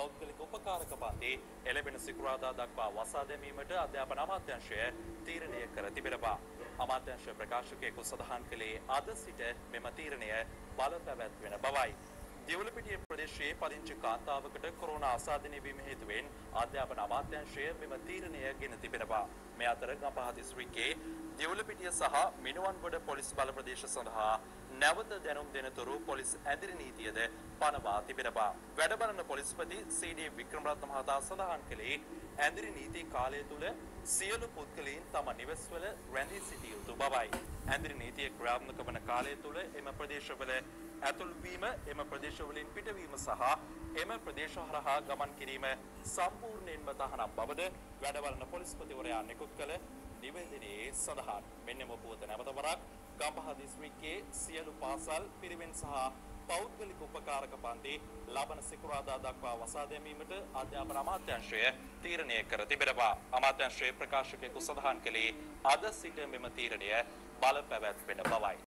පෞද්ගලික උපකාරක පන්ති එළඹෙන සිකුරාදා දක්වා වසා දැමීමට අධ්‍යාපන අමාත්‍යාංශය තීරණය කර තිබෙනවා. අමාත්‍යාංශ ප්‍රකාශකයෙකු සඳහන් කළේ අද සිට මෙම තීරණය බලපැවැත්වෙන බවයි. දියුලපිටිය ප්‍රදේශයේ පදිංචි කාන්තාවකට කොරෝනා ආසාදනය වීම හේතුවෙන් අධ්‍යාපන අමාත්‍යාංශය මෙම තීරණය ගෙන තිබෙනවා. මේ අතර ගම්පහ දිස්ත්‍රික්කයේ දියුලපිටිය සහ මිනුවන්ගොඩ පොලිස් බල ප්‍රදේශ සඳහා නැවත දැනුම් දෙනතුරු පොලිස් ඇදිරි නීතියද පනවා තිබෙනවා. වැඩබලන පොලිස්පති සී.ඩී. වික්‍රමරත්න මහතා සඳහන් කළේ ඇදිරි නීති කාලය තුල සියලු පුද්ගලයන් තම නිවෙස්වල රැඳී සිටිය යුතු බවයි. ඇදිරි නීතිය ක්‍රියාත්මක වන කාලය තුල එම ප්‍රදේශවල ඇතුල්වීම, එම ප්‍රදේශවලින් පිටවීම සහ එම ප්‍රදේශ හරහා ගමන් කිරීම සම්පූර්ණයෙන්ම තහනම් බවද වැඩබලන පොලිස්පතිවරයා නිකුත් කළ නිවේදනයේ සඳහන්. මෙන්න පුවත නැවත වරක් ගම්පහ දිස්ත්‍රික්කයේ සියලු පාසල් පිරිවෙන් සහ පෞද්ගලික උපකාරක පන්ති ලබන සිකුරාදා දක්වා වසා දැමීමට අධ්‍යාපන අමාත්‍යාංශය තීරණය කර තිබෙනවා. අමාත්‍යාංශයේ ප්‍රකාශකයෙකු සඳහන් කළේ අද සිට මෙම තීරණය බලපැවැත්වෙන බවයි.